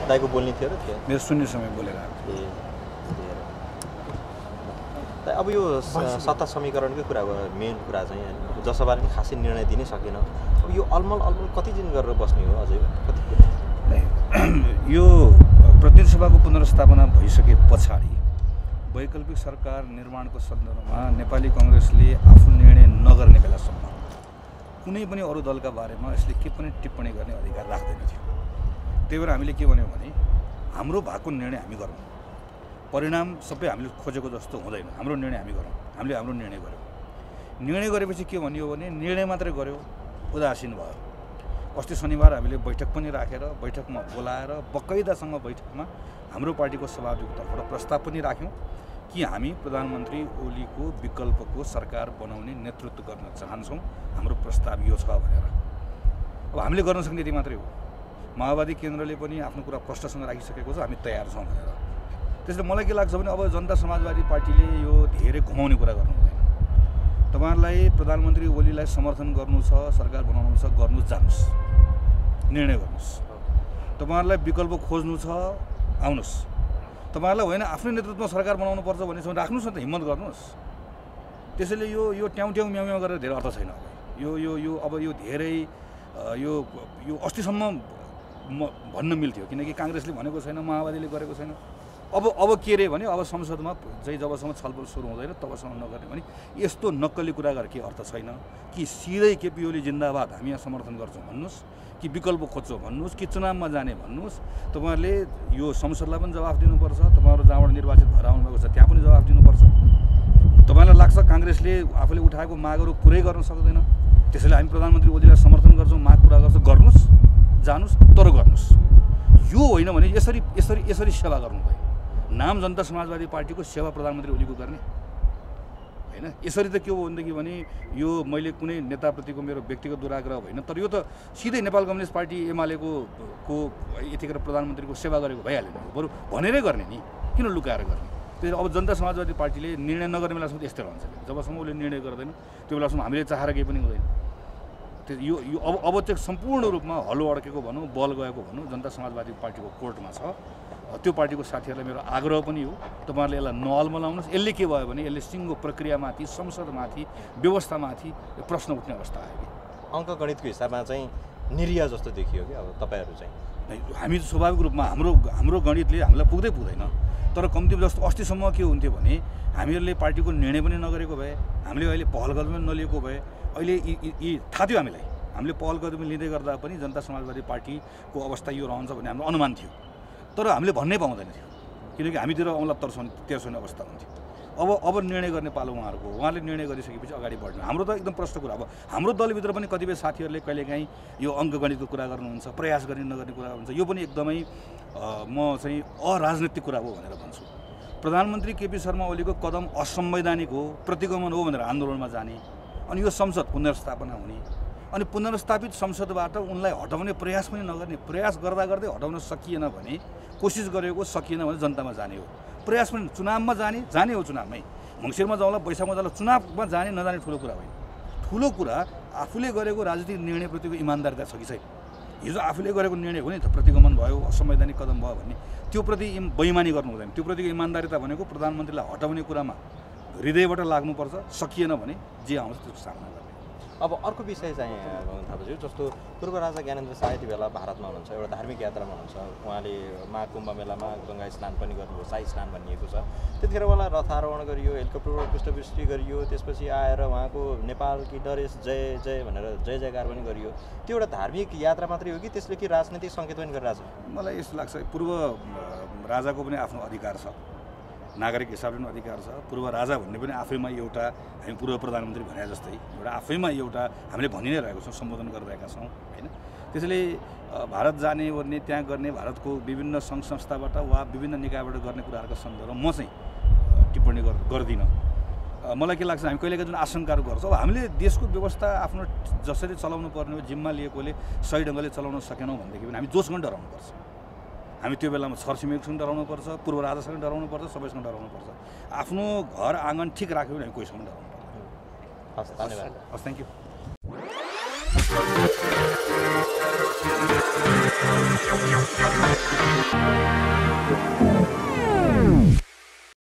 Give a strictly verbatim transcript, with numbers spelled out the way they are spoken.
दाइको बोल्ने थियो र त्यो मेरो शून्य समय बोलेर आएको ए अब यो सत्ता समीकरणकै कुरा हो मेन कुरा चाहिँ होइन जसपाले पनि खासै निर्णय दिनै सकेन अब यो अलमल अलमल कति दिन गरेर बस्ने हो अझै कति यो प्रतिनिधि सभाको पुनर्स्थापना भइसके पछाडि वैकल्पिक सरकार निर्माणको सन्दर्भमा नेपाली कङ्ग्रेसले आफू निर्णय नगर्ने बेलासम्म कुनै पनि अरू दलका बारेमा यसले के पनि टिप्पणी गर्ने अधिकार राख्दैन थियो। त्यही भएर हामीले के भन्यौँ भने हाम्रो भएको निर्णय हामी गरौँ, परिणाम सबै हामीले खोजेको जस्तो हुँदैन, हाम्रो निर्णय हामी गरौँ। हामीले हाम्रो निर्णय गऱ्यौँ। निर्णय गरेपछि के भनियो भने निर्णय मात्रै गऱ्यो, उदासीन भयो। अस्ति शनिबार हामीले बैठक पनि राखेर बैठकमा बोलाएर बकैदासँग बैठकमा हाम्रो पार्टीको सभापतिको तर्फबाट प्रस्ताव पनि राख्यौँ कि हामी प्रधानमन्त्री ओलीको विकल्पको सरकार बनाउने नेतृत्व गर्न चाहन्छौँ, हाम्रो प्रस्ताव यो छ भनेर। अब हामीले गर्न सक्ने यति मात्रै हो। माओवादी केन्द्रले पनि आफ्नो कुरा प्रष्टसँग राखिसकेको छ, हामी तयार छौँ भनेर। त्यसले मलाई के लाग्छ भने अब जनता समाजवादी पार्टीले यो धेरै घुमाउने कुरा गर्नु हुँदैन। तपाईँहरूलाई प्रधानमन्त्री ओलीलाई समर्थन गर्नु छ, सरकार बनाउनु छ, गर्नु जानुहोस्, निर्णय गर्नुहोस्। तपाईँहरूलाई विकल्प खोज्नु छ, आउनुहोस्। तपाईँहरूलाई होइन आफ्नै नेतृत्वमा सरकार बनाउनु पर्छ भने राख्नुहोस् न त, हिम्मत गर्नुहोस्। त्यसैले यो यो ट्याउ ट्याउ म्याउ म्याउ गरेर धेरै अर्थ छैन। अब यो यो यो अब यो धेरै यो यो अस्तिसम्म म भन्न मिल्थ्यो, किनकि काङ्ग्रेसले भनेको छैन, माओवादीले गरेको छैन। अब अब के अरे भने अब संसदमा चाहिँ जबसम्म छलफल सुरु हुँदैन तबसम्म नगर्ने भने यस्तो नक्कली कुरा गरेर के अर्थ छैन कि सिधै केपी ओली जिन्दाबाद हामी यहाँ समर्थन गर्छौँ भन्नुहोस्, कि विकल्प खोज्छौँ भन्नुहोस्, कि चुनावमा जाने भन्नुहोस्। तपाईँहरूले यो संसदलाई पनि जवाफ दिनुपर्छ, तपाईँहरू जहाँबाट निर्वाचित भएर आउनुभएको छ त्यहाँ पनि जवाफ दिनुपर्छ। तपाईँलाई लाग्छ काङ्ग्रेसले आफूले उठाएको मागहरू पुरै गर्न सक्दैन, त्यसैले हामी प्रधानमन्त्री ओलीलाई समर्थन गर्छौँ, माग पुरा गर्छौँ, गर्नुहोस्, जानुहोस्, तर गर्नुहोस्। यो होइन भने यसरी यसरी यसरी सेवा गर्नु भयो। नाम जनता समाजवादी पार्टीको सेवा प्रधानमन्त्री ओलीको गर्ने होइन। यसरी त के हो भनेदेखि भने यो मैले कुनै नेताप्रतिको मेरो व्यक्तिगत दुराग्रह होइन, तर यो त सिधै नेपाल कम्युनिस्ट पार्टी एमालेको को यतिखेर प्रधानमन्त्रीको सेवा गरेको भइहाल्यो नि। बरु भनेरै गर्ने नि, किन लुकाएर गर्ने। त्यसले अब जनता समाजवादी पार्टीले निर्णय नगर्ने बेलासम्म यस्तै रहन्छ। जबसम्म उसले निर्णय गर्दैन त्यो बेलासम्म हामीले चाहेर केही पनि हुँदैन। त्यो यो यो अब अब चाहिँ सम्पूर्ण रूपमा हलो अड्केको भनौँ, बल गएको भनौँ, जनता समाजवादी पार्टीको कोर्टमा छ। त्यो पार्टीको साथीहरूलाई मेरो आग्रह पनि हो, तपाईँहरूले यसलाई नअल्मलाउनुहोस्। यसले के भयो भने यसले सिङ्गो प्रक्रियामाथि, संसदमाथि, व्यवस्थामाथि प्रश्न उठ्ने अवस्था आयो। अङ्कगणितको हिसाबमा चाहिँ निरीह जस्तो देखियो कि अब तपाईँहरू चाहिँ हामी स्वाभाविक रूपमा हाम्रो हाम्रो गणितले हामीलाई पुग्दै पुग्दैन। तर कम्तीमा जस्तो अस्तिसम्म के हुन्थ्यो भने हामीहरूले पार्टीको निर्णय पनि नगरेको भए, हामीले अहिले पहल कदमी पनि नलिएको भए, अहिले यी थाहा थियो हामीलाई, हामीले पहल कदमी लिँदै गर्दा पनि जनता समाजवादी पार्टीको अवस्था यो रहन्छ भन्ने हाम्रो अनुमान थियो। तर हामीले भन्नै पाउँदैन थियो, किनकि हामीतिर औँला तर्साउने तेर्साउने अवस्था हुन्थ्यो। अब अब निर्णय गर्ने पालो उहाँहरूको, उहाँले निर्णय गरिसकेपछि अगाडि बढ्नु हाम्रो त एकदम प्रष्ट कुरा। अब हाम्रो दलभित्र पनि कतिपय साथीहरूले कहिलेकाहीँ यो अङ्कगणितको कुरा गर्नुहुन्छ, प्रयास गर्ने नगर्ने कुरा हुन्छ, यो पनि एकदमै म चाहिँ अराजनैतिक कुरा हो भनेर भन्छु। प्रधानमन्त्री केपी शर्मा ओलीको कदम असंवैधानिक हो, प्रतिगमन हो भनेर आन्दोलनमा जाने, अनि यो संसद पुनर्स्थापना हुने, अनि पुनर्स्थापित संसदबाट उनलाई हटाउने प्रयास पनि नगर्ने, प्रयास गर्दा गर्दै हटाउन सकिएन भने, कोसिस गरेको सकिएन भने जनतामा जाने हो। प्रयास पनि चुनावमा जाने जाने हो, चुनावमै मङ्सिरमा जाउँला, वैशाखमा जाउँला, चुनावमा जाने नजाने ठुलो कुरा होइन। ठुलो कुरा आफूले गरेको राजनीतिक निर्णयप्रतिको इमान्दारिता छ कि छैन। हिजो आफूले गरेको निर्णय हो नि त, प्रतिगमन भयो, असंवैधानिक कदम भयो भन्ने, त्यो प्रति बेइमानी गर्नु हुँदैन। त्यो प्रतिको इमान्दारिता भनेको प्रधानमन्त्रीलाई हटाउने कुरामा हृदयबाट लाग्नुपर्छ, सकिएन भने जे आउँछ त्यसको सामना गर्ने। अब अर्को विषय चाहिँ थापाज्यू, जस्तो पूर्व राजा ज्ञानेन्द्र शाह यति बेला भारतमा हुनुहुन्छ, एउटा धार्मिक यात्रामा हुनुहुन्छ। उहाँले महाकुम्भ मेलामा गङ्गा स्नान पनि गर्नुभयो, शाही स्नान भनिएको छ। त्यतिखेर उहाँलाई रथारोहण गरियो, हेलिकप्टरबाट पुष्पवृष्टि गरियो, त्यसपछि आएर उहाँको नेपाल कि नरेश जय जय भनेर जय जयकार पनि गरियो। त्यो एउटा धार्मिक यात्रा मात्रै हो कि त्यसले कि राजनैतिक सङ्केत पनि गरिरहेछ? मलाई यस्तो लाग्छ पूर्व राजाको पनि आफ्नो अधिकार छ, नागरिक हिसाबले पनि अधिकार छ। पूर्व राजा भन्ने पनि आफैमा एउटा, हामी पूर्व प्रधानमन्त्री भने जस्तै एउटा आफैमा एउटा हामीले भनि नै रहेको छौँ, सम्बोधन गरिरहेका छौँ होइन। त्यसैले भारत जाने ओर्ने, त्यहाँ गर्ने, भारतको विभिन्न सङ्घ संस्थाबाट वा विभिन्न निकायबाट गर्ने कुराहरूको सन्दर्भमा म चाहिँ टिप्पणी गर्दिनँ। मलाई के लाग्छ, हामी कहिलेकाहीँ जुन आशंकाहरू गर्छौँ, हामीले देशको व्यवस्था आफ्नो जसरी चलाउनु पर्ने हो, जिम्मा लिएकोले सही ढङ्गले चलाउन सकेनौँ भनेदेखि पनि हामी जोसँग डराउनुपर्छ। हामी त्यो बेलामा छरछिमेकीसँग डराउनुपर्छ, पूर्व राजासँग डराउनुपर्छ, सबैसँग डराउनुपर्छ। आफ्नो घर आँगन ठिक राख्यो भने हामी कोहीसँग डराउनु पर्दैन। हस्, धन्यवाद। हस्, थ्याङ्क यू। छ।